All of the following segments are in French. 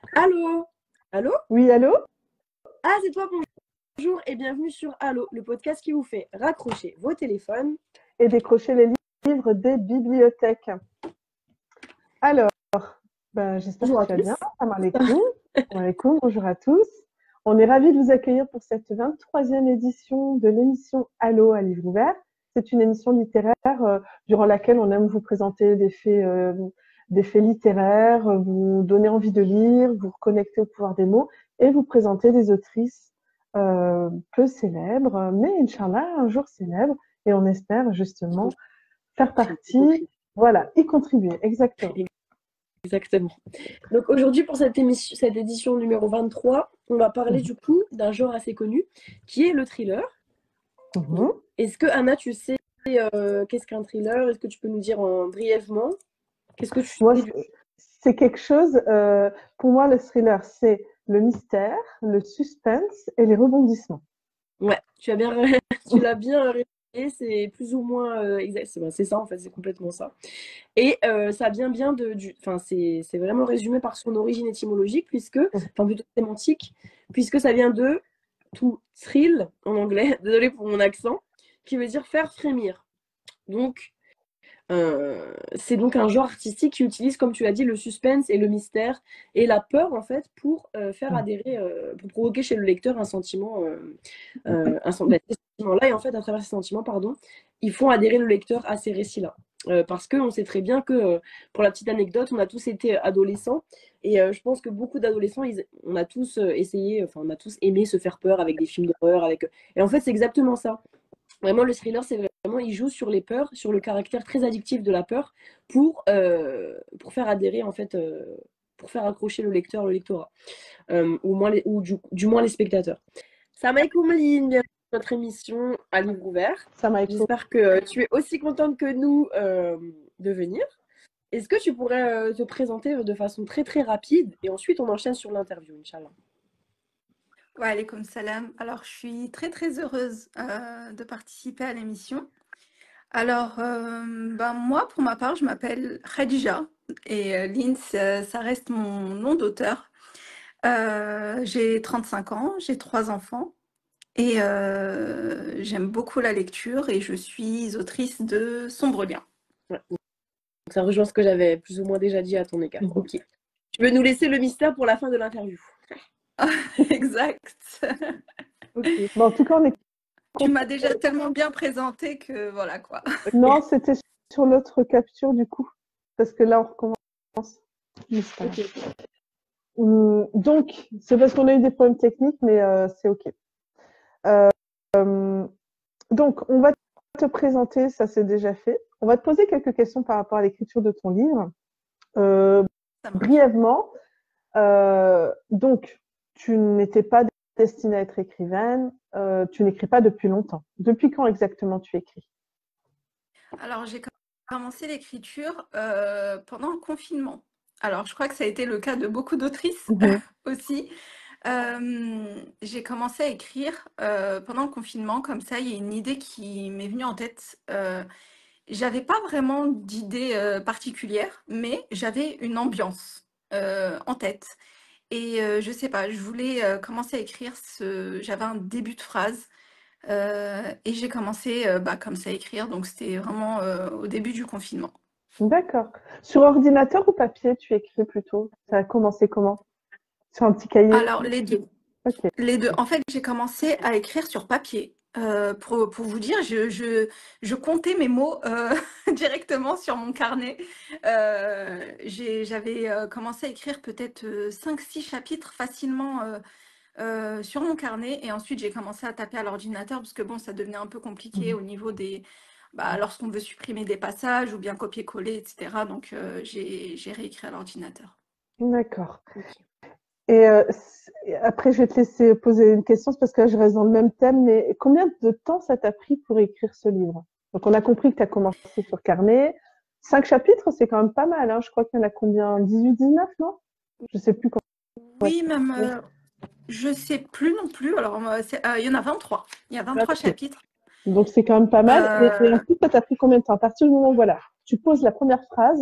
Allô? Allô? Oui, allô? Ah, c'est toi, bonjour et bienvenue sur Allô, le podcast qui vous fait raccrocher vos téléphones. Et décrocher les livres des bibliothèques. Alors, j'espère Bonjour que à tu vas bien. tous. Salam alaikum. Salam alaikum, bonjour à tous. On est ravis de vous accueillir pour cette 23e édition de l'émission Allô à livre ouvert. C'est une émission littéraire durant laquelle on aime vous présenter des faits littéraires, vous donner envie de lire, vous reconnecter au pouvoir des mots et vous présenter des autrices peu célèbres, mais Inch'Allah, un jour célèbres. Et on espère justement faire partie, voilà, y contribuer, exactement. Exactement. Donc aujourd'hui, pour cette édition numéro 23, on va parler du coup d'un genre assez connu qui est le thriller. Est-ce que Anna, tu sais qu'est-ce qu'un thriller? Est-ce que tu peux nous dire brièvement qu'est-ce que tu Moi, sais du... c'est quelque chose, pour moi, le thriller, c'est le mystère, le suspense et les rebondissements. Ouais, tu l'as bien résumé, c'est plus ou moins exact. C'est ça en fait, c'est complètement ça. Et ça vient bien enfin, c'est vraiment résumé par son origine étymologique, enfin plutôt sémantique, puisque ça vient de to thrill en anglais, désolé pour mon accent, qui veut dire faire frémir. Donc, c'est donc un genre artistique qui utilise, comme tu l'as dit, le suspense et le mystère et la peur en fait pour faire adhérer, pour provoquer chez le lecteur un sentiment, ces sentiments-là. Et en fait, à travers ces sentiments, pardon, ils font adhérer le lecteur à ces récits-là. Parce qu'on sait très bien que, pour la petite anecdote, on a tous été adolescents et je pense que beaucoup d'adolescents, on a tous essayé, enfin on a tous aimé se faire peur avec des films d'horreur, et en fait c'est exactement ça. Vraiment, le thriller, c'est vraiment, il joue sur les peurs, sur le caractère très addictif de la peur pour faire adhérer, en fait, pour faire accrocher le lecteur, le lectorat, ou du moins les spectateurs. Samaïkoum Line, bienvenue dans notre émission à livre ouvert. J'espère que tu es aussi contente que nous de venir. Est-ce que tu pourrais te présenter de façon très très rapide et ensuite on enchaîne sur l'interview, Inch'Allah. Wa alaykoum salam. Alors, je suis très très heureuse de participer à l'émission. Alors, moi, pour ma part, je m'appelle Khadija et Lynn, ça reste mon nom d'auteur. J'ai 35 ans, j'ai 3 enfants et j'aime beaucoup la lecture et je suis autrice de Sombre Lien. Ouais. Donc, ça rejoint ce que j'avais plus ou moins déjà dit à ton égard. Ok. Tu veux nous laisser le mystère pour la fin de l'interview? Exact. Okay. Bon, en tout cas, tu m'as déjà tellement bien présenté que voilà quoi. Non, c'était sur l'autre capture du coup, parce que là on recommence. Okay. Donc, c'est parce qu'on a eu des problèmes techniques, mais c'est ok. Donc, on va te présenter, ça c'est déjà fait. On va te poser quelques questions par rapport à l'écriture de ton livre. Brièvement, donc, tu n'étais pas destinée à être écrivaine, tu n'écris pas depuis longtemps. Depuis quand exactement tu écris? Alors, j'ai commencé l'écriture pendant le confinement. Alors, je crois que ça a été le cas de beaucoup d'autrices aussi. J'ai commencé à écrire pendant le confinement, comme ça, il y a une idée qui m'est venue en tête. J'avais pas vraiment d'idée particulière, mais j'avais une ambiance en tête. Et je sais pas, je voulais commencer à écrire, j'avais un début de phrase. Et j'ai commencé comme ça à écrire, donc c'était vraiment au début du confinement. D'accord. Sur ordinateur ou papier, tu écris plutôt? Ça a commencé comment? Sur un petit cahier? Alors, les deux. Okay. Les deux. En fait, j'ai commencé à écrire sur papier. Pour vous dire, je comptais mes mots directement sur mon carnet. J'avais commencé à écrire peut-être 5-6 chapitres facilement sur mon carnet. Et ensuite, j'ai commencé à taper à l'ordinateur parce que bon, ça devenait un peu compliqué au niveau des... lorsqu'on veut supprimer des passages ou bien copier-coller, etc. Donc, j'ai réécrit à l'ordinateur. D'accord. Et après, je vais te laisser poser une question, parce que là, je reste dans le même thème, mais combien de temps ça t'a pris pour écrire ce livre? Donc, on a compris que tu as commencé sur carnet. 5 chapitres, c'est quand même pas mal, hein. Je crois qu'il y en a combien? 18, 19, non? Je sais plus combien. Oui, même, je sais plus non plus. Alors, il y en a 23. Il y a 23 chapitres. Donc, c'est quand même pas mal. Et ensuite, ça t'a pris combien de temps? À partir du moment où, voilà, tu poses la première phrase,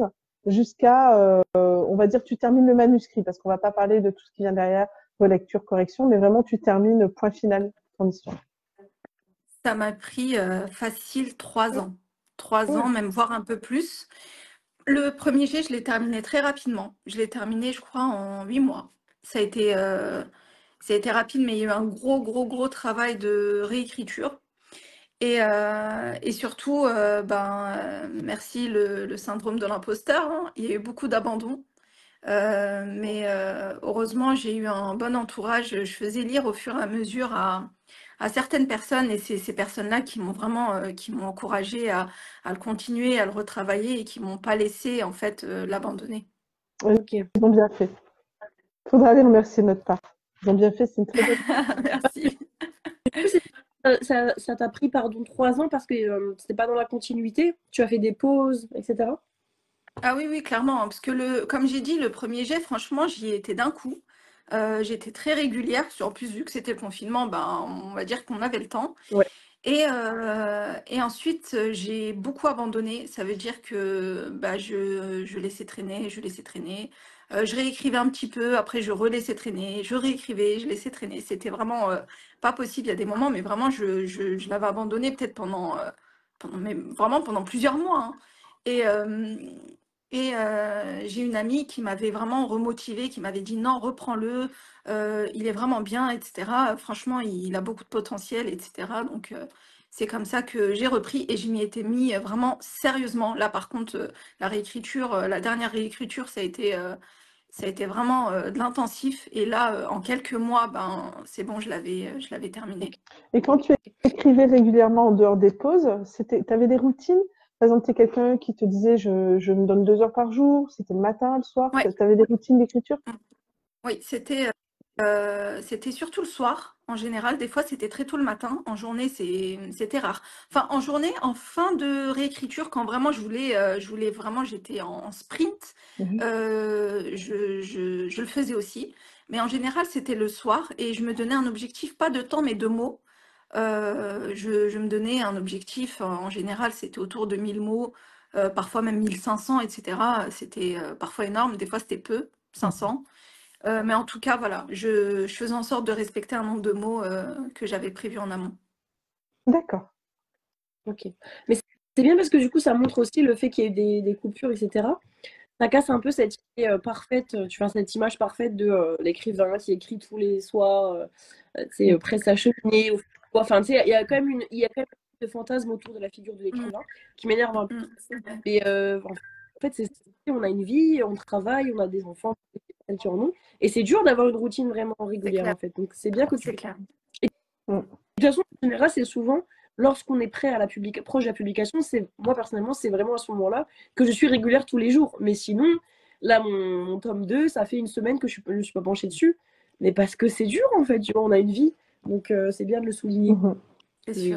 jusqu'à, on va dire, tu termines le manuscrit, parce qu'on va pas parler de tout ce qui vient derrière, relecture, correction, mais vraiment tu termines point final ton histoire. Ça m'a pris facile 3 ans. 3 ans, même voire un peu plus. Le premier jet, je l'ai terminé très rapidement. Je l'ai terminé, je crois, en 8 mois. Ça a été rapide, mais il y a eu un gros, gros, gros travail de réécriture. Et surtout, merci le syndrome de l'imposteur, hein. Il y a eu beaucoup d'abandon. Mais heureusement, j'ai eu un bon entourage. Je faisais lire au fur et à mesure à certaines personnes, et c'est ces personnes-là qui m'ont vraiment qui m'ont encouragée à le continuer, à le retravailler, et qui m'ont pas laissé en fait l'abandonner. Ok, ils ont bien fait. Faudra les remercier de notre part. Ils ont bien fait, c'est une très bonne. Merci. Ça t'a pris, pardon, 3 ans parce que c'était pas dans la continuité. Tu as fait des pauses, etc. Ah oui, oui, clairement, hein, parce que comme j'ai dit, le premier jet, franchement, j'y étais d'un coup. J'étais très régulière, en plus, vu que c'était le confinement, ben, on va dire qu'on avait le temps. Ouais. Et ensuite, j'ai beaucoup abandonné. Ça veut dire que bah, je laissais traîner, je laissais traîner. Je réécrivais un petit peu, après je relaissais traîner, je réécrivais, je laissais traîner. C'était vraiment pas possible. Il y a des moments, mais vraiment, je l'avais abandonné peut-être mais vraiment pendant plusieurs mois, hein. Et, euh, j'ai une amie qui m'avait vraiment remotivée, qui m'avait dit non, reprends-le, il est vraiment bien, etc. Franchement, il a beaucoup de potentiel, etc. Donc, c'est comme ça que j'ai repris et je m'y étais mis vraiment sérieusement. Là, par contre, la réécriture, la dernière réécriture, ça a été vraiment de l'intensif. Et là, en quelques mois, ben, c'est bon, je l'avais terminé. Et quand tu écrivais régulièrement en dehors des pauses, tu avais des routines? Par exemple, tu es quelqu'un qui te disait je me donne 2 heures par jour, c'était le matin, le soir, tu Ouais. avais des routines d'écriture? Oui, c'était surtout le soir, en général. Des fois, c'était très tôt le matin. En journée, c'était rare. Enfin, en journée, en fin de réécriture, quand vraiment je voulais vraiment, j'étais en sprint, Mhm. je le faisais aussi. Mais en général, c'était le soir et je me donnais un objectif, pas de temps, mais de mots. Je me donnais un objectif, en général, c'était autour de 1000 mots, parfois même 1500, etc. C'était parfois énorme, des fois c'était peu, 500. Mais en tout cas, voilà, je faisais en sorte de respecter un nombre de mots que j'avais prévu en amont. D'accord. Ok. Mais c'est bien parce que du coup, ça montre aussi le fait qu'il y ait eu des coupures, etc. Ça casse un peu cette idée parfaite, tu vois, cette image parfaite de l'écrivain qui écrit tous les soirs, tu sais, près sa cheminée. Enfin, tu sais, il y a quand même de fantasmes autour de la figure de Mm, l'écrivain qui m'énerve un peu. c'est vrai. Et en fait, on a une vie, on travaille, on a des enfants sur nous. Et c'est dur d'avoir une routine vraiment C'est régulière, clair, en fait. Donc, c'est bien que tu c'est clair. Mm. de toute façon, en général, c'est souvent lorsqu'on est prêt à proche de la publication, moi personnellement, c'est vraiment à ce moment-là que je suis régulière tous les jours. Mais sinon, là, mon tome 2, ça fait une semaine que je ne suis pas penchée dessus. Mais parce que c'est dur, en fait, tu vois, on a une vie. Donc, c'est bien de le souligner. Mhm. C'est Et- sûr.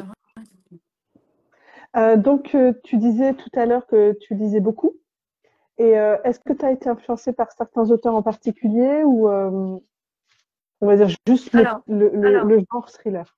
Donc, tu disais tout à l'heure que tu lisais beaucoup. Et est-ce que tu as été influencée par certains auteurs en particulier ou on va dire juste Alors, le genre thriller?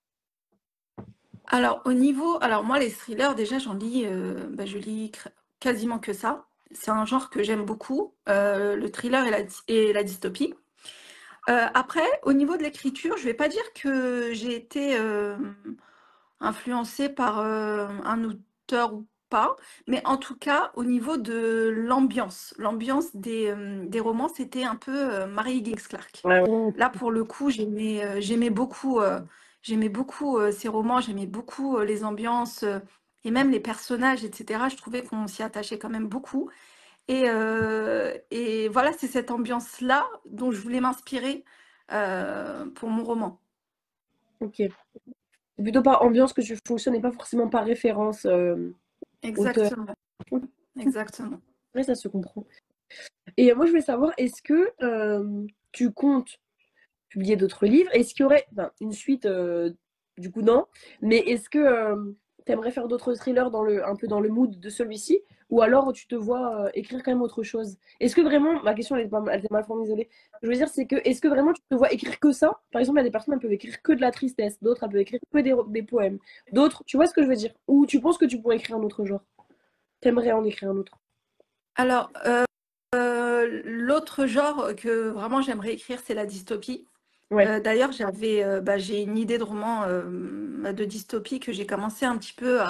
alors moi, les thrillers, déjà, je lis quasiment que ça. C'est un genre que j'aime beaucoup, le thriller et la dystopie. Après, au niveau de l'écriture, je vais pas dire que j'ai été influencée par un auteur ou pas, mais en tout cas, au niveau de l'ambiance des romans, c'était un peu Mary Higgins Clark. Ouais, ouais. Mm. Là, pour le coup, j'aimais beaucoup ces romans, j'aimais beaucoup les ambiances et même les personnages, etc. Je trouvais qu'on s'y attachait quand même beaucoup. Et voilà, c'est cette ambiance-là dont je voulais m'inspirer pour mon roman. Ok. C'est plutôt par ambiance que tu fonctionnes et pas forcément par référence auteur. Exactement, exactement. Ouais, ça se comprend. Et moi, je voulais savoir, est-ce que tu comptes publier d'autres livres? Est-ce qu'il y aurait une suite? Du coup, non. Mais est-ce que tu aimerais faire d'autres thrillers un peu dans le mood de celui-ci? Ou alors tu te vois écrire quand même autre chose? Est-ce que vraiment, ma question elle était mal formulée, désolée. Je veux dire, c'est que est-ce que vraiment tu te vois écrire que ça? Par exemple, il y a des personnes qui peuvent écrire que de la tristesse, d'autres elles peuvent écrire que des poèmes, d'autres, tu vois ce que je veux dire? Ou tu penses que tu pourrais écrire un autre genre? T'aimerais en écrire un autre? Alors, l'autre genre que vraiment j'aimerais écrire, c'est la dystopie. Ouais. D'ailleurs, j'ai une idée de roman de dystopie que j'ai commencé un petit peu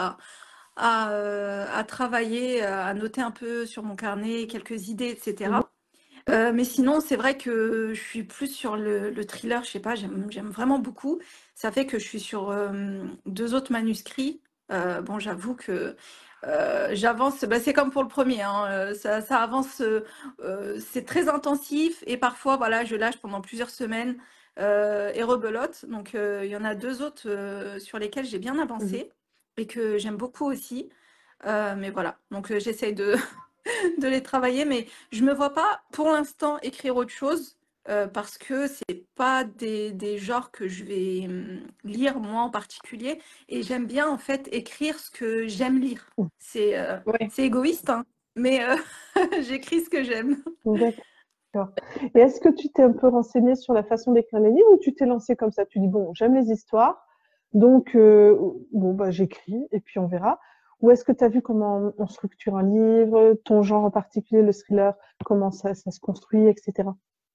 à travailler, à noter un peu sur mon carnet quelques idées, Mhm. etc. Mais sinon, c'est vrai que je suis plus sur le thriller, je sais pas, j'aime vraiment beaucoup. Ça fait que je suis sur 2 autres manuscrits. Bon, j'avoue que j'avance, bah, c'est comme pour le premier, hein, ça avance, c'est très intensif et parfois, voilà, je lâche pendant plusieurs semaines et rebelote. Donc, il y en a 2 autres sur lesquels j'ai bien Mhm. avancé et que j'aime beaucoup aussi. Mais voilà, donc j'essaye de, de les travailler, mais je me vois pas pour l'instant écrire autre chose parce que c'est pas des genres que je vais lire moi en particulier, et j'aime bien en fait écrire ce que j'aime lire. Ouais. C'est égoïste, hein, mais j'écris ce que j'aime. D'accord. Et est-ce que tu t'es un peu renseigné sur la façon d'écrire les livres ou tu t'es lancé comme ça? Tu dis, bon, j'aime les histoires, donc bon, bah, j'écris et puis on verra. Ou est-ce que tu as vu comment on structure un livre, ton genre en particulier, le thriller, comment ça se construit, etc.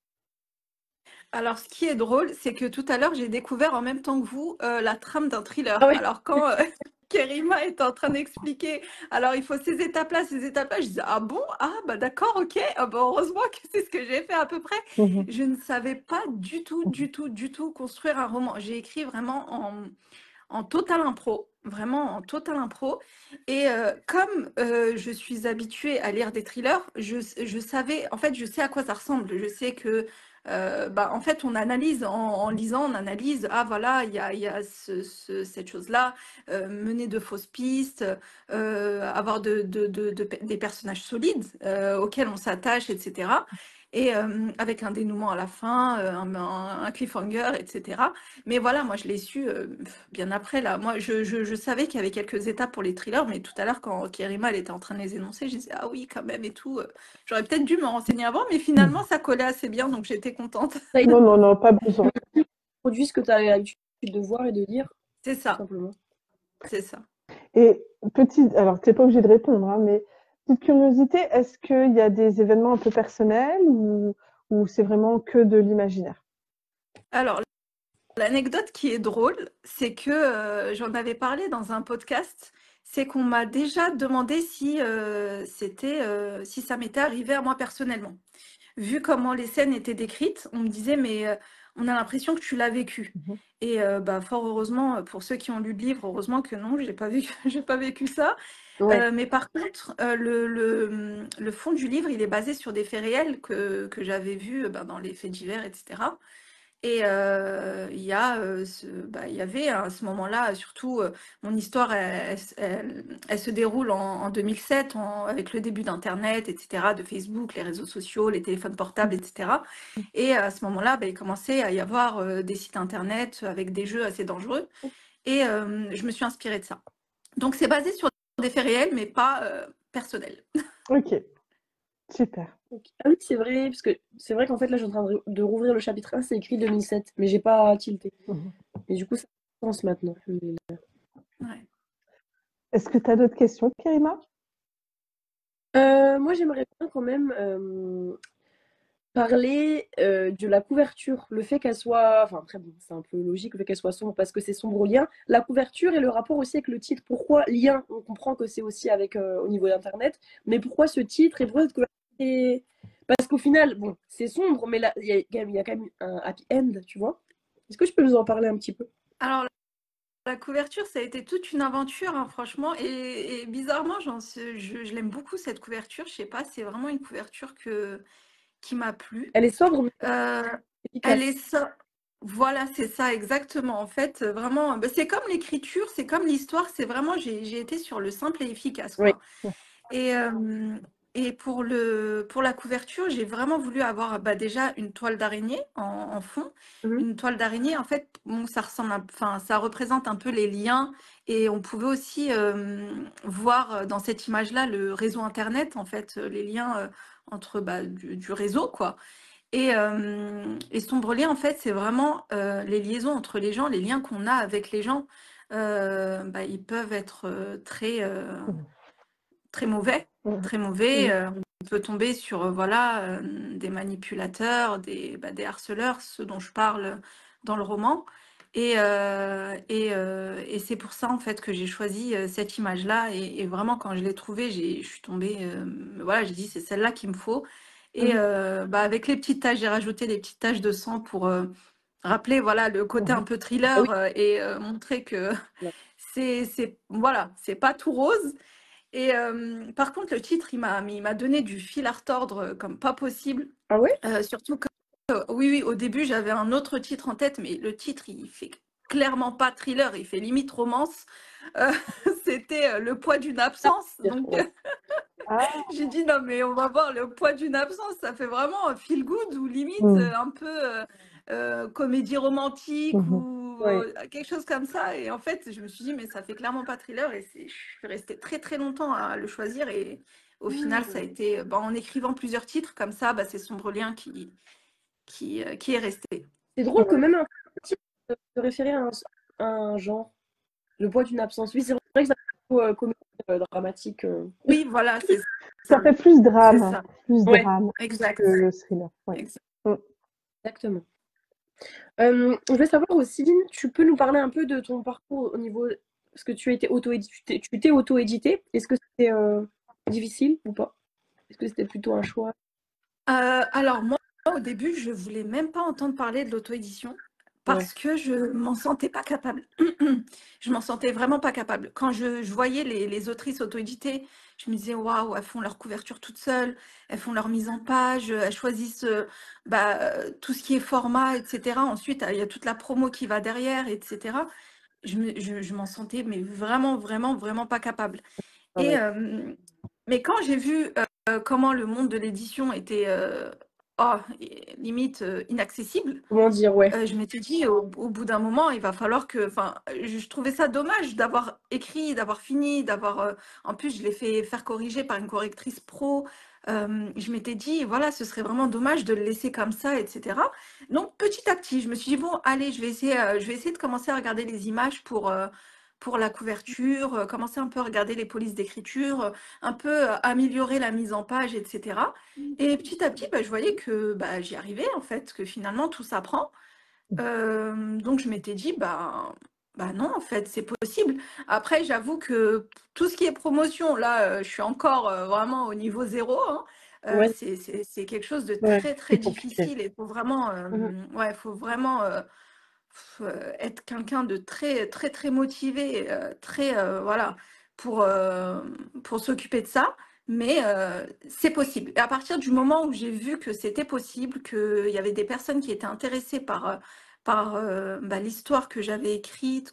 Alors, ce qui est drôle, c'est que tout à l'heure, j'ai découvert en même temps que vous la trame d'un thriller. Ah ouais. Alors, quand Kerima est en train d'expliquer, alors il faut ces étapes-là, je disais, ah bon, ah bah d'accord, ok, ah bah, heureusement que c'est ce que j'ai fait à peu près. Mhm. Je ne savais pas du tout, du tout, du tout construire un roman. J'ai écrit vraiment en total impro, vraiment en total impro. Et comme je suis habituée à lire des thrillers, je savais, en fait, je sais à quoi ça ressemble. Je sais que, bah, en fait, on analyse, en lisant, on analyse, ah voilà, il y a cette chose-là, mener de fausses pistes, avoir des personnages solides auxquels on s'attache, etc. Et avec un dénouement à la fin, un cliffhanger, etc. Mais voilà, moi je l'ai su bien après là. Moi je savais qu'il y avait quelques étapes pour les thrillers, mais tout à l'heure quand Kerima elle était en train de les énoncer, je disais ah oui quand même et tout. J'aurais peut-être dû me renseigner avant, mais finalement ça collait assez bien, donc j'étais contente. Ça aide Non, non, non, pas besoin. à produire ce que tu as l'habitude de voir et de lire, C'est tout ça, simplement. c'est ça. Et alors tu n'es pas obligé de répondre, hein, mais petite curiosité, est-ce qu'il y a des événements un peu personnels ou c'est vraiment que de l'imaginaire? Alors l'anecdote qui est drôle, c'est que j'en avais parlé dans un podcast, c'est qu'on m'a déjà demandé si ça m'était arrivé à moi personnellement. Vu comment les scènes étaient décrites, on me disait, mais on a l'impression que tu l'as vécu. Mhm. Et bah, fort heureusement, pour ceux qui ont lu le livre, heureusement que non, j'ai pas vécu, j'ai pas vécu ça. Ouais. Mais par contre, le fond du livre, il est basé sur des faits réels que j'avais vus ben, dans les faits divers, etc. Et il y avait à ce moment-là, surtout, mon histoire, elle se déroule en 2007, avec le début d'Internet, etc., de Facebook, les réseaux sociaux, les téléphones portables, etc. Et à ce moment-là, bah, il commençait à y avoir des sites Internet avec des jeux assez dangereux. Et je me suis inspirée de ça. Donc c'est basé sur des faits réels, mais pas personnels. Ok, super. Ok. Ah oui, c'est vrai, parce que c'est vrai qu'en fait, là, je suis en train de rouvrir le chapitre 1, c'est écrit 2007, mais j'ai pas tilté. Mhm. Et du coup, ça pense maintenant. Ouais. Est-ce que tu as d'autres questions, Kerima? Moi, j'aimerais bien quand même parler de la couverture. Le fait qu'elle soit. Enfin, après, bon, c'est un peu logique le fait qu'elle soit sombre parce que c'est sombre au lien. La couverture et le rapport aussi avec le titre. Pourquoi lien? On comprend que c'est aussi avec au niveau d'Internet, mais pourquoi ce titre et pourquoi cette couverture Parce qu'au final, bon, c'est sombre, mais là, il y a quand même un happy end, tu vois. Est-ce que je peux nous en parler un petit peu? Alors, la couverture, ça a été toute une aventure, hein, franchement. Et bizarrement, je l'aime beaucoup, cette couverture. Je sais pas, c'est vraiment une couverture qui m'a plu. Elle est sobre, mais Euh, elle efficace. est ça. Voilà, c'est ça, exactement. En fait, vraiment, bah, c'est comme l'écriture, c'est comme l'histoire. C'est vraiment, j'ai été sur le simple et efficace, Oui. quoi. Et, pour la couverture, j'ai vraiment voulu avoir bah, déjà une toile d'araignée en fond. Mhm. Une toile d'araignée, en fait, bon, ça ressemble, enfin, ça représente un peu les liens. Et on pouvait aussi voir dans cette image-là le réseau Internet, en fait, les liens entre bah, du réseau, quoi. Et Sombrelier, en fait, c'est vraiment les liaisons entre les gens, les liens qu'on a avec les gens. Bah, ils peuvent être très, Mhm. très mauvais, Mhm. très mauvais. Mhm. peut tomber sur voilà, des manipulateurs, des harceleurs, ceux dont je parle dans le roman. Et c'est pour ça en fait que j'ai choisi cette image-là. Et vraiment, quand je l'ai trouvée, je suis tombée. Voilà, j'ai dit c'est celle-là qu'il me faut. Et avec les petites taches, j'ai rajouté des petites taches de sang pour rappeler voilà le côté un peu Ah thriller oui. et montrer que voilà, c'est pas tout rose. Et par contre, le titre, il m'a donné du fil à retordre comme pas possible. Ah ouais? Surtout que, oui, oui, au début, j'avais un autre titre en tête, mais le titre, il fait clairement pas thriller, il fait limite romance. Euh, C'était Le poids d'une absence. Donc, Ouais. Ah, j'ai dit non, mais on va voir Le poids d'une absence. Ça fait vraiment feel good ou limite mm, un peu comédie romantique mhm. ou Ouais. quelque chose comme ça. Et en fait, je me suis dit, mais ça fait clairement pas thriller. Et je suis restée très très longtemps à le choisir. Et au final, ça a été en écrivant plusieurs titres comme ça, c'est Sombre Lien qui est resté. C'est drôle que même un titre se référer à un genre, le poids d'une absence. Oui, c'est vrai que ça fait comédie dramatique. Oui, voilà, c'est Ça ça. fait plus C'est drame, ça. plus Ouais, drame Exact. que thriller. Ouais. Exact. Mm. exactement. Je voulais savoir aussi, Lynn, tu peux nous parler un peu de ton parcours au niveau. Parce que tu t'es auto-édité. Est-ce que c'était difficile ou pas? Est-ce que c'était plutôt un choix? Alors moi, au début, je voulais même pas entendre parler de l'auto-édition Ouais. parce que je m'en sentais pas capable. Je m'en sentais vraiment pas capable. Quand je voyais les autrices auto-éditées, je me disais waouh, elles font leur couverture toutes seules, elles font leur mise en page, elles choisissent tout ce qui est format, etc. Ensuite, il y a toute la promo qui va derrière, etc. Je m'en sentais mais vraiment, vraiment, vraiment pas capable. Ah Et ouais. mais quand j'ai vu comment le monde de l'édition était oh, limite inaccessible, Comment dire, ouais. je m'étais dit au bout d'un moment, il va falloir que. Enfin, je trouvais ça dommage d'avoir écrit, d'avoir fini, d'avoir. En plus, je l'ai fait faire corriger par une correctrice pro. Je m'étais dit, voilà, ce serait vraiment dommage de le laisser comme ça, etc. Donc, petit à petit, je me suis dit, bon, allez, je vais essayer de commencer à regarder les images pour la couverture, commencer un peu à regarder les polices d'écriture, un peu améliorer la mise en page, etc. Et petit à petit, je voyais que j'y arrivais, en fait, que finalement, tout s'apprend. Donc je m'étais dit, non, en fait, c'est possible. Après, j'avoue que tout ce qui est promotion, là, je suis encore vraiment au niveau zéro, hein. Ouais, C'est quelque chose de ouais, très, très C'est compliqué. difficile et il faut vraiment, Mhm. ouais, faut vraiment être quelqu'un de très, très, très motivé, très, voilà, pour, euh, pour s'occuper de ça. Mais c'est possible. Et à partir du moment où j'ai vu que c'était possible, qu'il y avait des personnes qui étaient intéressées par l'histoire que j'avais écrite,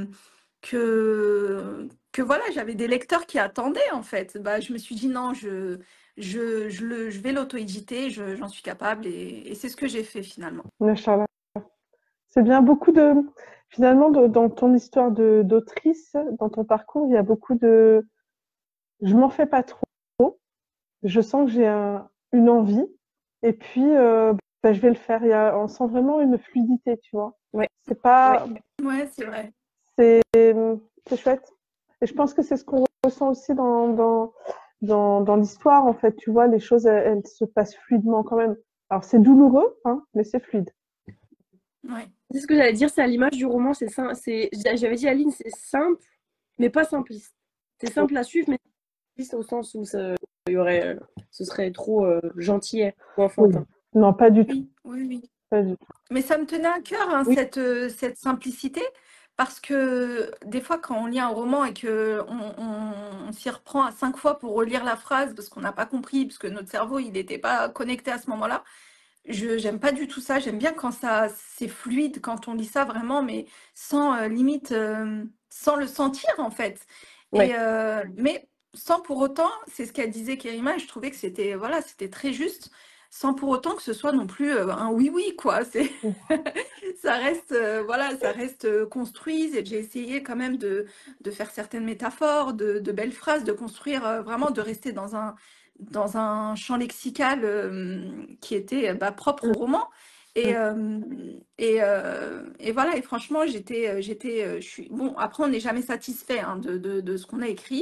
que voilà, j'avais des lecteurs qui attendaient en fait, je me suis dit non, je vais l'auto-éditer, j'en suis capable et c'est ce que j'ai fait finalement. Inch'Allah. C'est bien beaucoup de. Finalement, dans ton histoire d'autrice, dans ton parcours, il y a beaucoup de. Je m'en fais pas trop. Je sens que j'ai une envie. Et puis, je vais le faire. On sent vraiment une fluidité, tu vois. ouais, C'est pas. Ouais, c'est vrai. C'est c'est chouette. Et je pense que c'est ce qu'on ressent aussi dans l'histoire, en fait. Tu vois, les choses, elles se passent fluidement quand même. Alors, c'est douloureux, hein, mais c'est fluide. Ouais. c'est ce que j'allais dire, c'est à l'image du roman, j'avais dit à Aline, c'est simple, mais pas simpliste. C'est simple à suivre, mais simpliste au sens où il y aurait, ce serait trop gentil ou Oui. enfantin. Non, pas du tout. Oui, oui, oui. Pas du tout. Mais ça me tenait à cœur, hein, Oui, cette simplicité, parce que des fois, quand on lit un roman et que on s'y reprend à 5 fois pour relire la phrase parce qu'on n'a pas compris, parce que notre cerveau, il n'était pas connecté à ce moment-là, j'aime pas du tout ça. J'aime bien quand c'est fluide, quand on lit ça vraiment, mais sans limite, sans le sentir en fait. ouais. Mais sans pour autant, c'est ce qu'elle disait Kerima, et je trouvais que c'était voilà, c'était très juste, sans pour autant que ce soit non plus un oui-oui, quoi. Ça reste, voilà, ça reste construit. Et j'ai essayé quand même de faire certaines métaphores, de belles phrases, de construire vraiment, de rester dans un champ lexical qui était propre au roman. Et, Mm. euh, et voilà, et franchement, je suis bon. Après, on n'est jamais satisfait hein, de ce qu'on a écrit.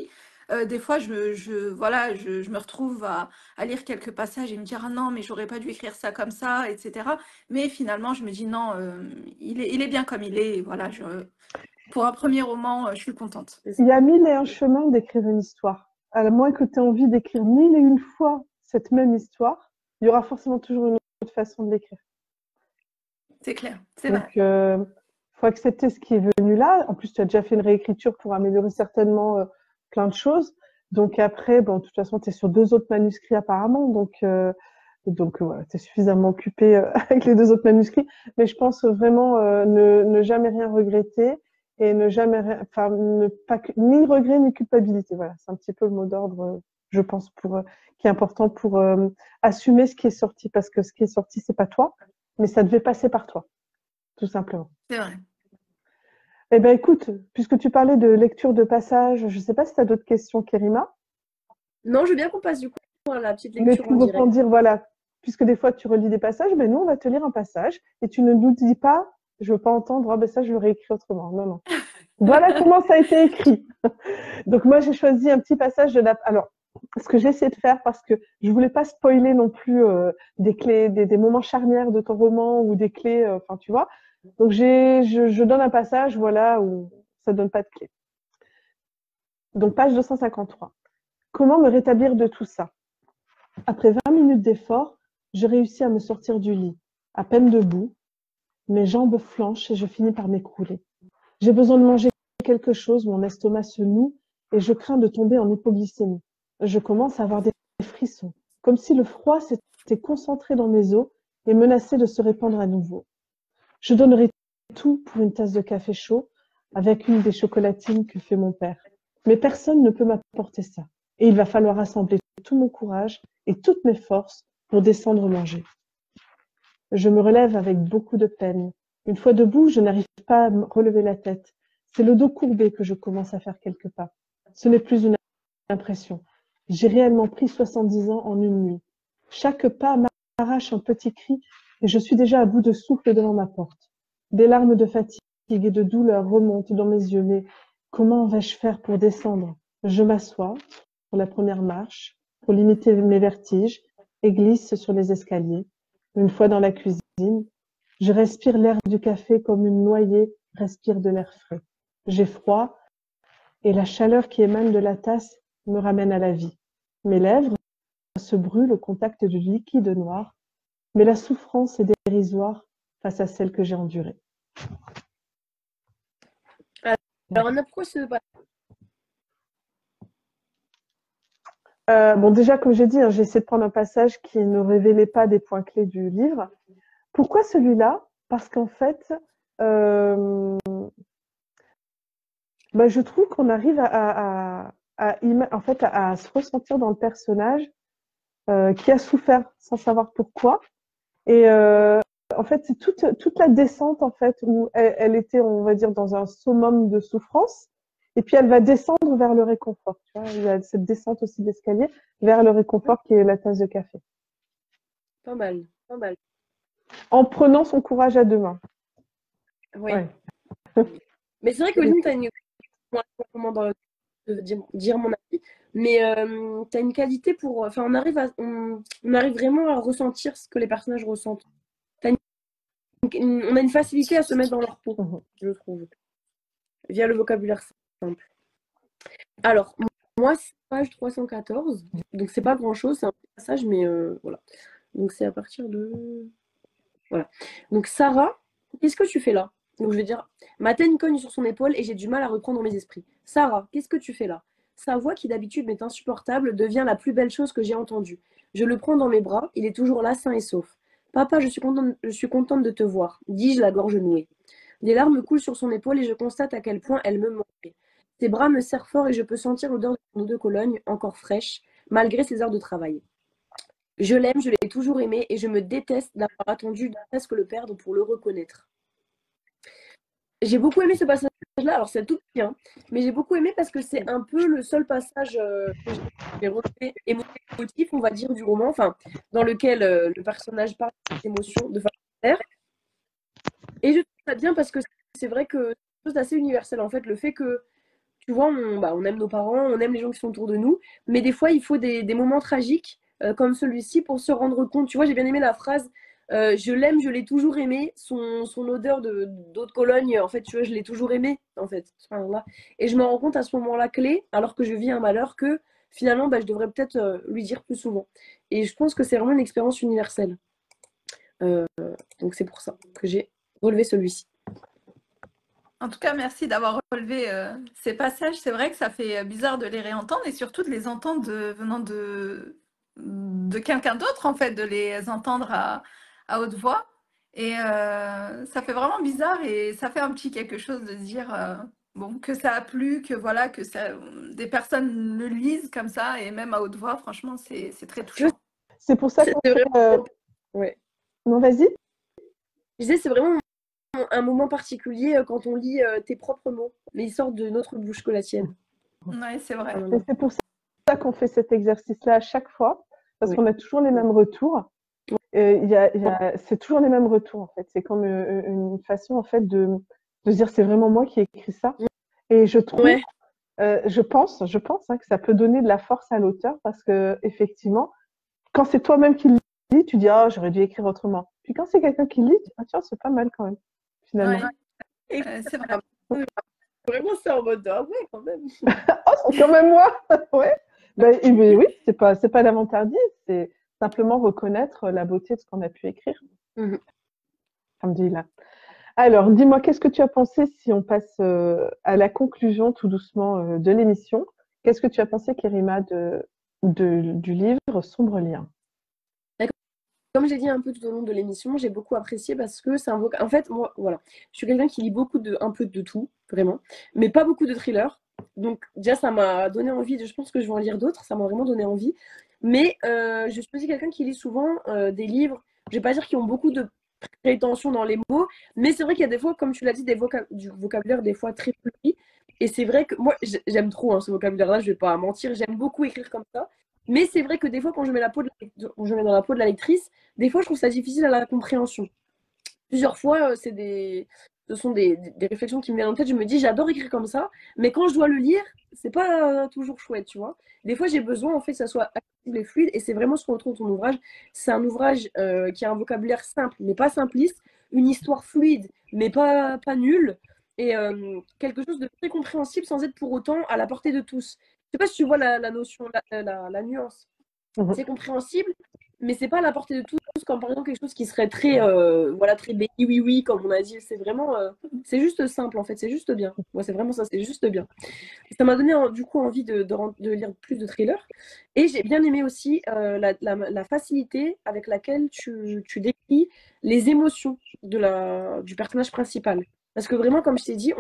Des fois, voilà, je me retrouve à lire quelques passages et me dire, ah non, mais j'aurais pas dû écrire ça comme ça, etc. Mais finalement, je me dis, non, il est bien comme il est. Et voilà, pour un premier roman, je suis contente. Il y a mille et un chemins d'écrire une histoire. À moins que tu aies envie d'écrire mille et une fois cette même histoire, il y aura forcément toujours une autre façon de l'écrire. C'est clair, c'est vrai. Donc, faut accepter ce qui est venu là. En plus, tu as déjà fait une réécriture pour améliorer certainement plein de choses. Donc après, bon, de toute façon, tu es sur 2 autres manuscrits apparemment. Donc voilà, tu es suffisamment occupé avec les 2 autres manuscrits. Mais je pense vraiment ne jamais rien regretter et ne jamais, enfin, ne pas, ni regret ni culpabilité. Voilà, c'est un petit peu le mot d'ordre, je pense, qui est important pour assumer ce qui est sorti. Parce que ce qui est sorti, c'est pas toi, mais ça devait passer par toi, tout simplement. C'est vrai. Eh bien, écoute, puisque tu parlais de lecture de passage, je ne sais pas si tu as d'autres questions, Kérima. Non, je veux bien qu'on passe du coup à la petite Mais lecture en pour direct. rebondir, voilà, puisque des fois tu relis des passages, mais nous, on va te lire un passage et tu ne nous dis pas, je veux pas entendre, ah ben ça, je l'aurais écrit autrement. Non, non. Voilà comment ça a été écrit. Donc, moi, j'ai choisi un petit passage de la. Alors, ce que j'ai essayé de faire, parce que je voulais pas spoiler non plus des clés, des moments charnières de ton roman ou des clés, enfin, tu vois. Donc, je donne un passage, voilà, où ça donne pas de clé. Donc, page 253. Comment me rétablir de tout ça? Après 20 minutes d'effort, je réussis à me sortir du lit. À peine debout, mes jambes flanchent et je finis par m'écrouler. J'ai besoin de manger quelque chose, mon estomac se noue et je crains de tomber en hypoglycémie. Je commence à avoir des frissons, comme si le froid s'était concentré dans mes os et menaçait de se répandre à nouveau. Je donnerais tout pour une tasse de café chaud avec une des chocolatines que fait mon père. Mais personne ne peut m'apporter ça. Et il va falloir rassembler tout mon courage et toutes mes forces pour descendre manger. Je me relève avec beaucoup de peine. Une fois debout, je n'arrive pas à me relever la tête. C'est le dos courbé que je commence à faire quelques pas. Ce n'est plus une impression. J'ai réellement pris 70 ans en une nuit. Chaque pas m'arrache un petit cri et je suis déjà à bout de souffle devant ma porte. Des larmes de fatigue et de douleur remontent dans mes yeux, mais comment vais-je faire pour descendre? Je m'assois sur la première marche pour limiter mes vertiges et glisse sur les escaliers. Une fois dans la cuisine, je respire l'air du café comme une noyée respire de l'air frais. J'ai froid et la chaleur qui émane de la tasse me ramène à la vie. Mes lèvres se brûlent au contact du liquide noir, mais la souffrance est dérisoire face à celle que j'ai endurée. Alors, Anna, pourquoi ce Bon, déjà, comme j'ai dit, j'ai essayé de prendre un passage qui ne révélait pas des points clés du livre. Pourquoi celui-là? Parce qu'en fait, je trouve qu'on arrive en fait, à se ressentir dans le personnage qui a souffert sans savoir pourquoi. Et en fait, c'est toute la descente en fait où elle était, on va dire, dans un summum de souffrance. Et puis elle va descendre vers le réconfort. Tu vois, il y a cette descente aussi d'escalier vers le réconfort qui est la tasse de café. Pas mal, pas mal. En prenant son courage à deux mains. Oui. Ouais. Mais c'est vrai que Lynn, tu as une. Comment dire mon avis, mais tu as une qualité pour. Enfin, on arrive vraiment à ressentir ce que les personnages ressentent. On a une facilité à se mettre dans leur peau, je trouve, via le vocabulaire simple. Alors, moi, c'est page 314, donc c'est pas grand-chose, c'est un petit passage, mais voilà. Donc c'est à partir de. Voilà. Donc Sarah, qu'est-ce que tu fais là? Donc je vais dire, ma tête cogne sur son épaule et j'ai du mal à reprendre mes esprits. Sarah, qu'est-ce que tu fais là? Sa voix, qui d'habitude m'est insupportable, devient la plus belle chose que j'ai entendue. Je le prends dans mes bras, il est toujours là, sain et sauf. Papa, je suis contente de te voir, dis-je, la gorge nouée. Des larmes coulent sur son épaule et je constate à quel point elle me manquait. Ses bras me serrent fort et je peux sentir l'odeur de nos deux colognes, encore fraîche, malgré ses heures de travail. Je l'aime, je l'ai toujours aimé et je me déteste d'avoir attendu presque le perdre pour le reconnaître. J'ai beaucoup aimé ce passage-là, alors c'est tout petit, hein, mais j'ai beaucoup aimé parce que c'est un peu le seul passage que j'ai relevé émotif, on va dire, du roman, enfin, dans lequel le personnage parle de ses émotions de façon claire. Et je trouve ça bien parce que c'est vrai que c'est quelque chose d'assez universel, en fait, le fait que tu vois, on aime nos parents, on aime les gens qui sont autour de nous, mais des fois, il faut des moments tragiques comme celui-ci pour se rendre compte. Tu vois, j'ai bien aimé la phrase je l'aime, je l'ai toujours aimé. Son odeur d'eau de Cologne, en fait, tu vois, je l'ai toujours aimé, en fait. Là. Et je me rends compte à ce moment-là clé, alors que je vis un malheur, que finalement, bah, je devrais peut-être lui dire plus souvent. Et je pense que c'est vraiment une expérience universelle. Donc c'est pour ça que j'ai relevé celui-ci. En tout cas, merci d'avoir relevé ces passages. C'est vrai que ça fait bizarre de les réentendre et surtout de les entendre venant de quelqu'un d'autre, en fait, de les entendre à haute voix. Et ça fait vraiment bizarre et ça fait un petit quelque chose de dire bon, que ça a plu, que voilà, que des personnes le lisent comme ça et même à haute voix. Franchement, c'est très touchant. C'est pour ça qu'on fait... Ouais. Non, vas-y. Je disais, c'est vraiment un moment particulier quand on lit tes propres mots, mais ils sortent de notre bouche que la tienne. Oui, c'est vrai. Et c'est pour ça qu'on fait cet exercice-là à chaque fois, parce qu'on a toujours les mêmes retours. C'est toujours les mêmes retours, en fait. C'est comme une façon, en fait, de se dire, c'est vraiment moi qui ai écrit ça. Et je trouve, je pense hein, que ça peut donner de la force à l'auteur, parce que effectivement, quand c'est toi-même qui le lis, tu dis, ah, j'aurais dû écrire autrement. Puis quand c'est quelqu'un qui le lit, tu dis, ah, tiens, c'est pas mal quand même, finalement. C'est vrai. Vraiment, c'est en mode, ah ouais, quand même. Oh, c'est quand même moi. Ouais. Ben, oui, c'est pas l'avant-dernier, c'est simplement reconnaître la beauté de ce qu'on a pu écrire. Alhamdoulilah. Alors, dis-moi, qu'est-ce que tu as pensé si on passe à la conclusion tout doucement de l'émission? Qu'est-ce que tu as pensé, Kérima, du livre Sombre Lien? Comme j'ai dit un peu tout au long de l'émission, j'ai beaucoup apprécié parce que c'est un En fait, moi, voilà, je suis quelqu'un qui lit un peu de tout, vraiment, mais pas beaucoup de thrillers. Donc, déjà, ça m'a donné envie. Je pense que je vais en lire d'autres. Ça m'a vraiment donné envie. Mais je suis aussi quelqu'un qui lit souvent des livres, je vais pas dire qui ont beaucoup de prétention dans les mots, mais c'est vrai qu'il y a des fois, comme tu l'as dit, du vocabulaire des fois très fleuri. Et c'est vrai que moi, j'aime trop ce vocabulaire-là, je vais pas mentir, j'aime beaucoup écrire comme ça. Mais c'est vrai que des fois, quand je mets je mets dans la peau de la lectrice, des fois, je trouve ça difficile à la compréhension. Plusieurs fois, ce sont des réflexions qui me viennent en tête. Je me dis, j'adore écrire comme ça, mais quand je dois le lire, c'est pas toujours chouette, tu vois. Des fois, j'ai besoin, en fait, que ça soit accessible et fluide, et c'est vraiment ce qu'on retrouve dans ton ouvrage. C'est un ouvrage qui a un vocabulaire simple, mais pas simpliste, une histoire fluide, mais pas nulle, et quelque chose de très compréhensible sans être pour autant à la portée de tous. Je sais pas si tu vois la notion, la nuance. C'est compréhensible, mais c'est pas à la portée de tous, comme par exemple quelque chose qui serait très, très béni, oui, oui, comme on a dit. C'est vraiment, c'est juste simple en fait, c'est juste bien. Ouais, c'est vraiment ça, c'est juste bien. Ça m'a donné du coup envie de lire plus de thrillers. Et j'ai bien aimé aussi la facilité avec laquelle tu décris les émotions du personnage principal. Parce que vraiment, comme je t'ai dit,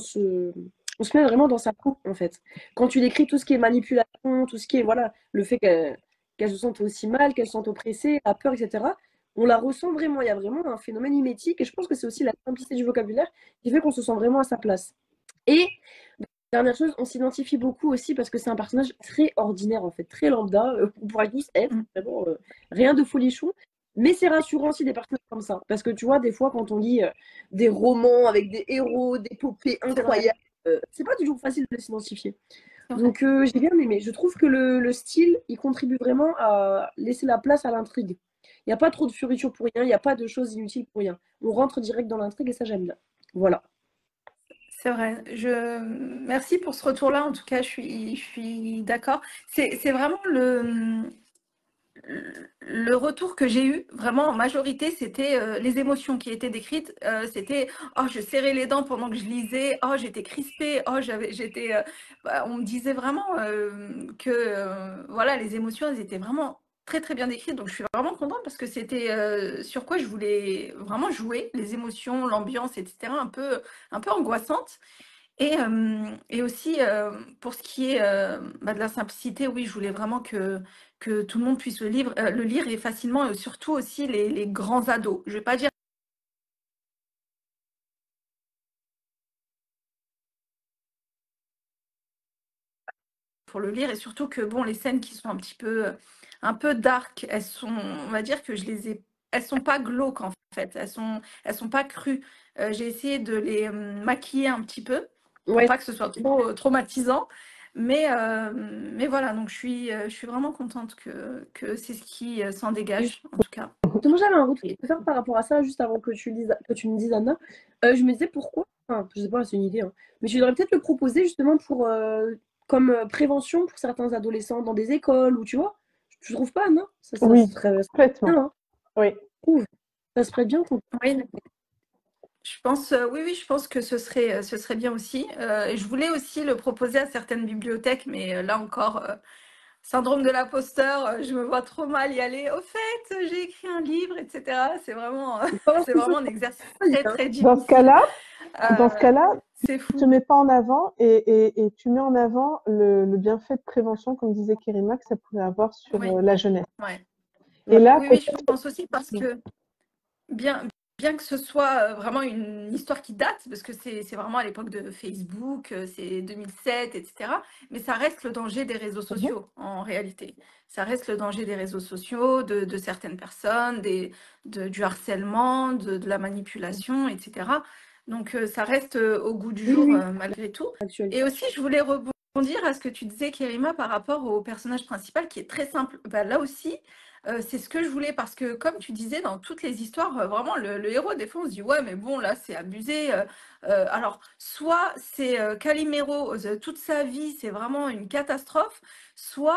on se met vraiment dans sa peau en fait. Quand tu décris tout ce qui est manipulation, tout ce qui est, voilà, le fait qu'elle se sente aussi mal, qu'elle se sente oppressée, la peur, etc. On la ressent vraiment. Il y a vraiment un phénomène mimétique. Et je pense que c'est aussi la simplicité du vocabulaire qui fait qu'on se sent vraiment à sa place. Et dernière chose, on s'identifie beaucoup aussi parce que c'est un personnage très ordinaire, en fait, très lambda. On pourrait tous être, vraiment, rien de folichon. Mais c'est rassurant aussi des personnages comme ça. Parce que tu vois, des fois, quand on lit des romans avec des héros, des épopées incroyables, c'est pas toujours facile de s'identifier. Donc j'ai bien aimé. Je trouve que le style, il contribue vraiment à laisser la place à l'intrigue. Il n'y a pas trop de fioritures pour rien, il n'y a pas de choses inutiles pour rien. On rentre direct dans l'intrigue et ça j'aime bien. Voilà. C'est vrai. Merci pour ce retour-là. En tout cas, je suis d'accord. C'est vraiment le retour que j'ai eu, vraiment en majorité, c'était les émotions qui étaient décrites. C'était oh, je serrais les dents pendant que je lisais. Oh, j'étais crispée. Oh, on me disait vraiment que voilà, les émotions, elles étaient vraiment très très bien décrites. Donc, je suis vraiment contente parce que c'était sur quoi je voulais vraiment jouer, les émotions, l'ambiance, etc. Un peu angoissante. Et aussi, pour ce qui est de la simplicité, oui, je voulais vraiment que tout le monde puisse le lire et facilement, et surtout aussi les grands ados. Je ne vais pas dire pour le lire, et surtout que bon, les scènes qui sont un peu dark, on va dire que elles sont pas glauques en fait, elles sont pas crues. J'ai essayé de les maquiller un petit peu. pour Ouais. pas que ce soit trop traumatisant. Mais voilà, donc je suis vraiment contente que c'est ce qui s'en dégage, en tout cas. Moi, j'avais un retour à faire par rapport à ça, juste avant que tu me dises, Anna. Je me disais pourquoi, enfin, je sais pas, c'est une idée, hein, mais tu devrais peut-être le proposer justement pour, comme prévention pour certains adolescents dans des écoles, ou tu vois, tu trouves pas, Anna? Oui, Ça serait complètement. bien, hein, Oui. je trouve. Ça serait bien qu'on... Oui, je pense, oui, je pense que ce serait bien aussi. Et je voulais aussi le proposer à certaines bibliothèques, mais là encore, syndrome de l'imposteur, je me vois trop mal y aller. Au fait, j'ai écrit un livre, etc. C'est vraiment un exercice très, très Dans ce difficile. cas-là, dans ce cas-là, C'est tu te fou. mets pas en avant et tu mets en avant le bienfait de prévention, comme disait Kerima, que ça pouvait avoir sur Oui, la jeunesse. ouais. Et là, Oui, je pense aussi parce que bien, bien que ce soit vraiment une histoire qui date, parce que c'est vraiment à l'époque de Facebook, c'est 2007, etc. Mais ça reste le danger des réseaux sociaux, en réalité. Ça reste le danger des réseaux sociaux, de certaines personnes, du harcèlement, de la manipulation, etc. Donc ça reste au goût du Oui, jour, oui, malgré tout. actuel. Et aussi, je voulais rebondir à ce que tu disais, Kerima, par rapport au personnage principal, qui est très simple. Bah, là aussi, c'est ce que je voulais parce que, comme tu disais, dans toutes les histoires, vraiment, le héros, des fois, on se dit, ouais, mais bon, là, c'est abusé. Alors, soit c'est Calimero, toute sa vie, c'est vraiment une catastrophe, soit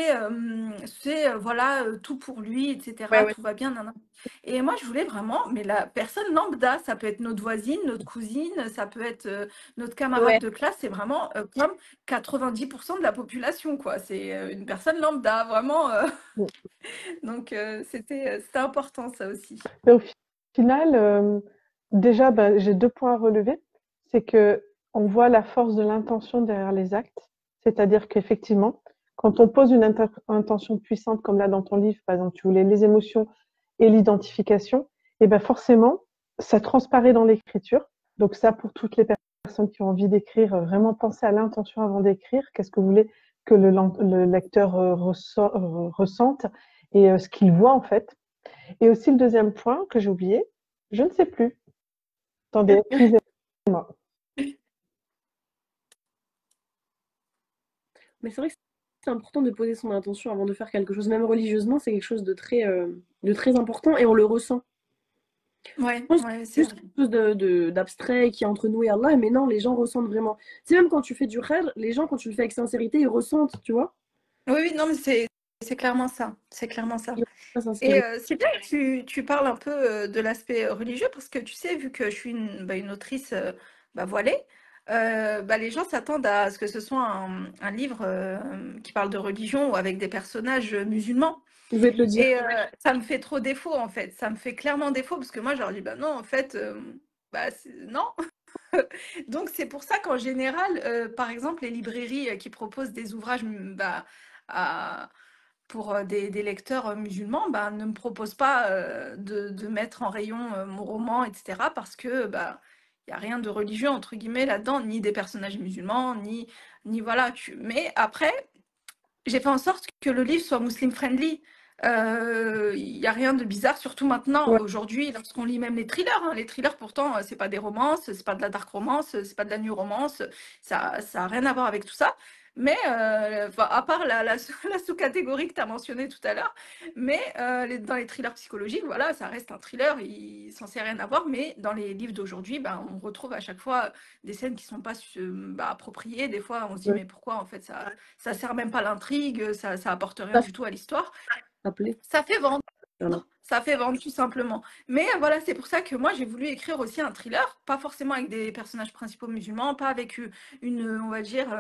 voilà, tout pour lui, Ouais, etc., ouais. tout va bien. Nan. Et moi, je voulais vraiment, mais la personne lambda, ça peut être notre voisine, notre cousine, ça peut être notre camarade Ouais. de classe, c'est vraiment comme 90% de la population, quoi. C'est une personne lambda, vraiment. Donc, c'était important, ça aussi. mais au final, déjà, bah, j'ai 2 points à relever. C'est que on voit la force de l'intention derrière les actes. C'est-à-dire qu'effectivement, quand on pose une intention puissante, comme là dans ton livre, par exemple, tu voulais les émotions et l'identification, et ben forcément, ça transparaît dans l'écriture. Donc ça, pour toutes les personnes qui ont envie d'écrire, vraiment penser à l'intention avant d'écrire. Qu'est-ce que vous voulez que le lecteur ressente et ce qu'il voit en fait. Et aussi le deuxième point que j'ai oublié, je ne sais plus. Attendez, excusez-moi. Mais c'est vrai que c'est important de poser son intention avant de faire quelque chose, même religieusement, c'est quelque chose de très important et on le ressent. Ouais, Je pense que ouais, c'est c'est juste vrai. quelque chose d'abstrait qui est entre nous et Allah, mais non, les gens ressentent vraiment. C'est même quand tu fais du khair, les gens, quand tu le fais avec sincérité, ils ressentent, tu vois. Oui, oui, non, mais c'est clairement ça. C'est clairement ça. Ils ressentent la Et sincérité. c'est bien que tu parles un peu de l'aspect religieux parce que tu sais, vu que je suis une autrice voilée, les gens s'attendent à ce que ce soit un livre qui parle de religion ou avec des personnages musulmans. Je vais te le dire. Et ça me fait trop défaut en fait. Ça me fait clairement défaut parce que moi, je leur dis, bah non, en fait, non. Donc c'est pour ça qu'en général, par exemple, les librairies qui proposent des ouvrages à- pour des lecteurs musulmans, ne me proposent pas de mettre en rayon mon roman, etc. Parce que il n'y a rien de religieux entre guillemets là-dedans, ni des personnages musulmans, ni voilà. Mais après, j'ai fait en sorte que le livre soit muslim friendly. Il n'y a rien de bizarre, surtout maintenant, Ouais. aujourd'hui, lorsqu'on lit même les thrillers. Hein. Les thrillers, pourtant, c'est pas des romances, c'est pas de la dark romance, c'est pas de la new romance, ça a rien à voir avec tout ça. Mais, à part la sous-catégorie que tu as mentionnée tout à l'heure, mais dans les thrillers psychologiques, voilà, ça reste un thriller, il est censé rien avoir, mais dans les livres d'aujourd'hui, on retrouve à chaque fois des scènes qui sont pas appropriées. Des fois, on se dit, Ouais. mais pourquoi en fait ça sert même pas à l'intrigue, ça apporte rien Ça du tout à l'histoire. s'appelait. Ça fait vendre, Voilà. ça fait vendre tout simplement. Mais voilà, c'est pour ça que moi j'ai voulu écrire aussi un thriller, pas forcément avec des personnages principaux musulmans, pas avec on va dire,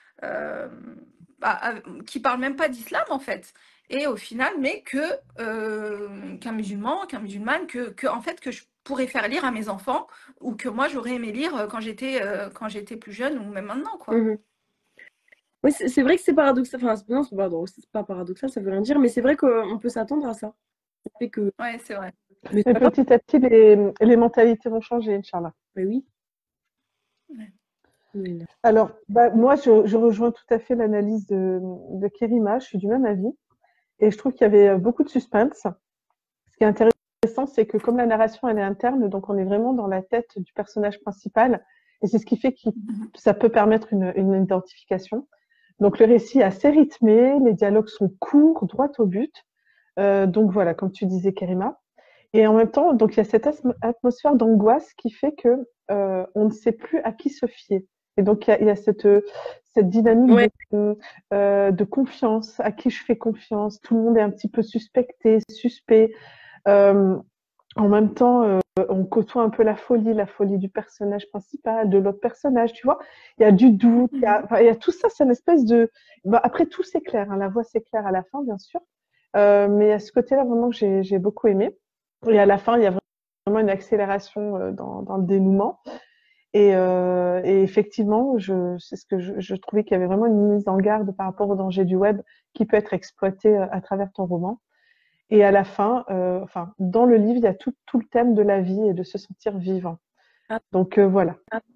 qui parle même pas d'islam en fait. Et au final, mais qu'un musulman, qu'un musulmane, en fait que je pourrais faire lire à mes enfants ou que moi j'aurais aimé lire quand j'étais plus jeune ou même maintenant quoi. Mhm. Oui, c'est vrai que c'est paradoxal. Enfin, non, c'est pas paradoxal, ça veut rien dire, mais c'est vrai qu'on peut s'attendre à ça. Ça fait que... Ouais, c'est vrai. Mais c'est Mais pas grave. petit à petit, les mentalités vont changer, Inch'Allah. Mais oui. Ouais. Alors, bah, moi, je rejoins tout à fait l'analyse de Kerima. Je suis du même avis. Et je trouve qu'il y avait beaucoup de suspense. Ce qui est intéressant, c'est que comme la narration, elle est interne, donc on est vraiment dans la tête du personnage principal. Et c'est ce qui fait que ça peut permettre une identification. Donc, le récit est assez rythmé, les dialogues sont courts, droit au but. Donc, voilà, comme tu disais, Karima. Et en même temps, donc, il y a cette atmosphère d'angoisse qui fait que on ne sait plus à qui se fier. Et donc, il y a cette dynamique de confiance, à qui je fais confiance. Tout le monde est un petit peu suspecté, suspect. En même temps, on côtoie un peu la folie du personnage principal, de l'autre personnage, tu vois. Il y a du doute, il y a tout ça, c'est une espèce de... après, tout s'éclaire, hein, la voix s'éclaire à la fin, bien sûr. Mais à ce côté-là, vraiment, j'ai beaucoup aimé. Et à la fin, il y a vraiment une accélération dans le dénouement. Et effectivement, c'est ce que je trouvais qu'il y avait vraiment une mise en garde par rapport au danger du web qui peut être exploité à travers ton roman. Et à la fin, enfin, dans le livre, il y a tout le thème de la vie et de se sentir vivant. Donc voilà.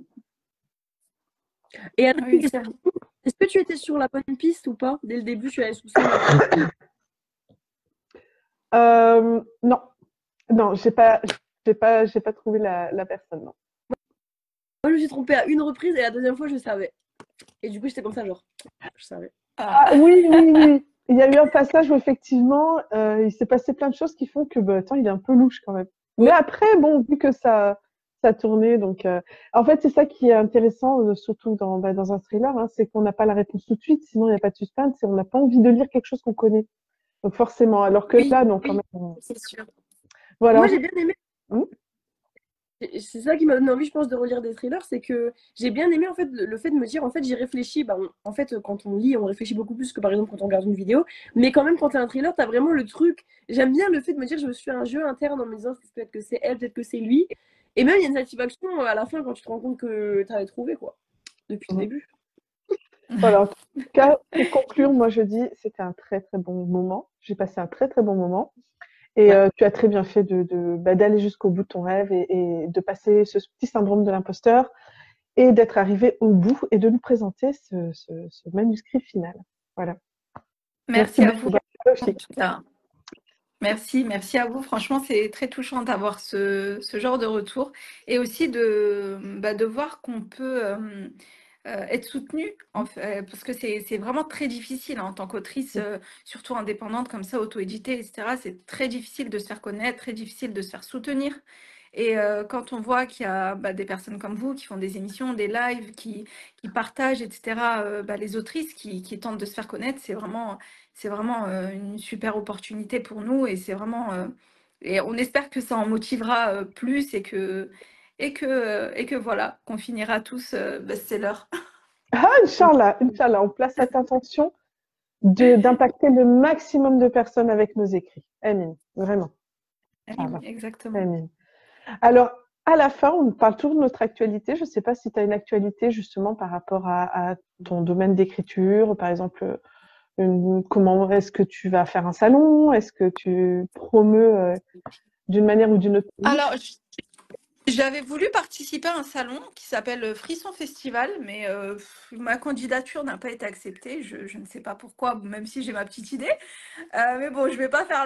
Et alors, est-ce que tu étais sur la bonne piste ou pas? Dès le début, tu avais soupçonné non, j'ai pas trouvé la personne, non. Moi, je me suis trompée à une reprise et la deuxième fois, je savais. Et du coup, j'étais comme ça, genre, je savais. Oui. Il y a eu un passage où effectivement, il s'est passé plein de choses qui font que, attends, il est un peu louche quand même. Ouais. Mais après, bon, vu que ça tournait, donc, en fait, c'est ça qui est intéressant, surtout dans un thriller, hein, c'est qu'on n'a pas la réponse tout de suite, sinon il n'y a pas de suspense et on n'a pas envie de lire quelque chose qu'on connaît. Donc forcément, alors que là, non, quand même. C'est sûr. Voilà. Moi, j'ai bien aimé. C'est ça qui m'a donné envie, je pense, de relire des thrillers, c'est que j'ai bien aimé en fait le fait de me dire, en fait, j'y réfléchis. En fait, quand on lit, on réfléchit beaucoup plus que par exemple quand on regarde une vidéo. Mais quand même, quand t'as un thriller, t'as vraiment le truc. J'aime bien le fait de me dire, je me suis fait un jeu interne en me disant, peut-être que c'est elle, peut-être que c'est lui. Et même, il y a une satisfaction à la fin quand tu te rends compte que t'avais trouvé, quoi, depuis le début. Voilà, en tout cas, pour conclure, moi je dis, c'était un très très bon moment. J'ai passé un très très bon moment. Et tu as très bien fait d'aller jusqu'au bout de ton rêve et de passer ce petit syndrome de l'imposteur et d'être arrivé au bout et de nous présenter ce manuscrit final. Voilà. Merci à vous. Merci à vous. Franchement, c'est très touchant d'avoir ce genre de retour et aussi de voir qu'on peut être soutenu, en fait, parce que c'est vraiment très difficile en tant qu'autrice, surtout indépendante comme ça, auto-éditée, etc. C'est très difficile de se faire connaître, très difficile de se faire soutenir. Et quand on voit qu'il y a des personnes comme vous qui font des émissions, des lives, qui partagent, etc., les autrices qui tentent de se faire connaître, c'est vraiment une super opportunité pour nous. Et c'est vraiment... et on espère que ça en motivera plus et que voilà, qu'on finira tous best-seller. Ah, Inch'Allah, on place cette intention d'impacter le maximum de personnes avec nos écrits. Amin, vraiment. Exactement. Amin. Alors, à la fin, on parle toujours de notre actualité. Je ne sais pas si tu as une actualité justement par rapport à ton domaine d'écriture, par exemple, comment est-ce que tu vas faire un salon? Est-ce que tu promeus d'une manière ou d'une autre? Alors, j'avais voulu participer à un salon qui s'appelle Frisson Festival, mais ma candidature n'a pas été acceptée. Je ne sais pas pourquoi, même si j'ai ma petite idée. Mais bon, je ne vais pas faire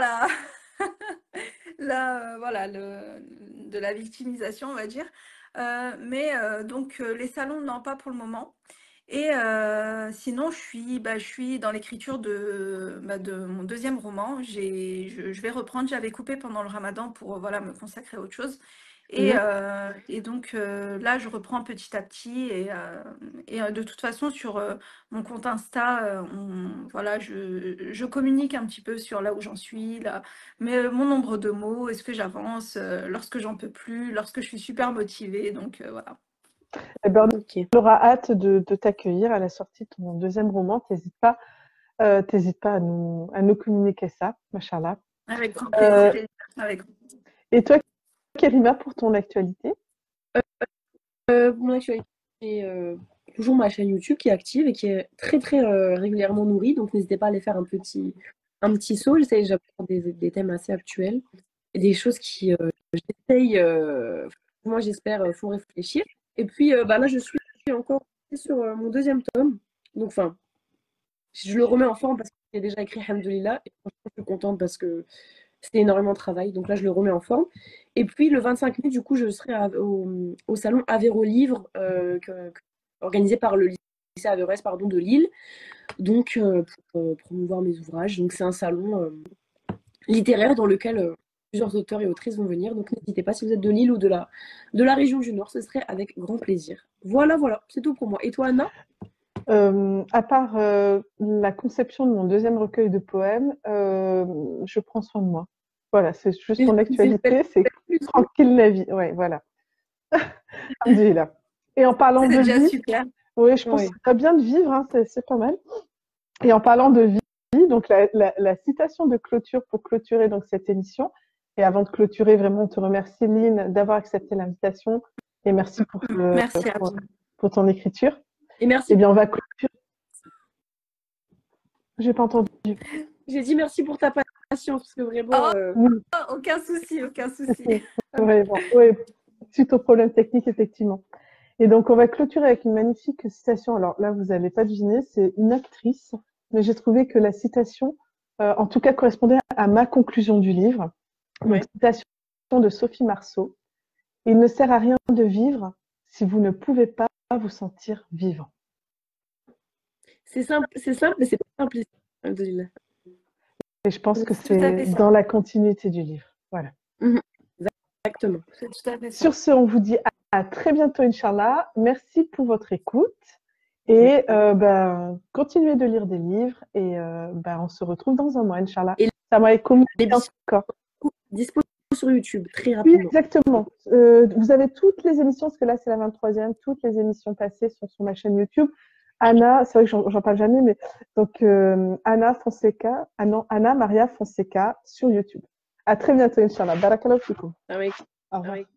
voilà, de la victimisation, on va dire. Mais donc, les salons, non, pas pour le moment. Et sinon, je suis dans l'écriture de mon deuxième roman. Je vais reprendre. J'avais coupé pendant le Ramadan pour me consacrer à autre chose. Et donc là, je reprends petit à petit. Et de toute façon, sur mon compte Insta, je communique un petit peu sur là où j'en suis, là, mais mon nombre de mots, est-ce que j'avance, lorsque j'en peux plus, lorsque je suis super motivée. Donc voilà. Eh ben, on aura hâte de t'accueillir à la sortie de ton deuxième roman. T'hésites pas à nous communiquer ça, machallah. Avec grand plaisir. Et toi, Karima, pour ton actualité? Pour mon actualité, j'ai toujours ma chaîne YouTube qui est active et qui est très très régulièrement nourrie. Donc n'hésitez pas à aller faire un petit saut. J'essaie d'aborder des thèmes assez actuels et des choses qui, moi j'espère, font réfléchir. Et puis là, je suis encore sur mon deuxième tome. Donc, je le remets en forme parce que j'ai déjà écrit Alhamdoulilah. Et franchement, je suis contente parce que C'est énormément de travail. Donc là, je le remets en forme. Et puis le 25 mai, du coup, je serai au salon Avéro Livre, organisé par le lycée Averroès, pardon, de Lille. Donc, pour promouvoir mes ouvrages. Donc, c'est un salon littéraire dans lequel plusieurs auteurs et autrices vont venir. Donc, n'hésitez pas, si vous êtes de Lille ou de la région du Nord, ce serait avec grand plaisir. Voilà, c'est tout pour moi. Et toi, Anna? À part la conception de mon deuxième recueil de poèmes, je prends soin de moi. Voilà, c'est juste mon actualité, c'est tranquille la vie. Ouais, voilà. Alhamdoulilah. Et en parlant de C'est déjà vie, super. oui, je pense que c'est bien de vivre, hein, c'est pas mal. Et en parlant de vie, donc la citation de clôture pour clôturer donc cette émission. Et avant de clôturer, vraiment, on te remercie, Lynn, d'avoir accepté l'invitation. Et merci Merci à vous. pour ton écriture. Et merci. Eh bien, on va clôturer. J'ai pas entendu. J'ai dit merci pour ta patience, parce que vraiment. Aucun souci, aucun souci. Vraiment, oui, suite au problème technique, effectivement. Et donc, on va clôturer avec une magnifique citation. Alors là, vous n'allez pas deviner, c'est une actrice, mais j'ai trouvé que la citation, en tout cas, correspondait à ma conclusion du livre. Ouais. Une citation de Sophie Marceau. Il ne sert à rien de vivre si vous ne pouvez pas vous sentir vivant. C'est simple, mais c'est pas simple. Et je pense que c'est dans la continuité du livre. Voilà. Exactement. C'est tout à fait ça. Sur ce, on vous dit à très bientôt, Inch'Allah. Merci pour votre écoute. Et continuez de lire des livres. Et on se retrouve dans un mois, Inch'Allah. Et Salam alaikum. Dispo sur YouTube, très rapidement. Oui, exactement. Vous avez toutes les émissions, parce que là, c'est la 23e. Toutes les émissions passées sont sur ma chaîne YouTube. Anna, c'est vrai que j'en parle jamais, mais donc Anna Maria Fonseca sur YouTube. À très bientôt, Inch'Allah. Barakallahu fikoum. Ah oui. Au revoir.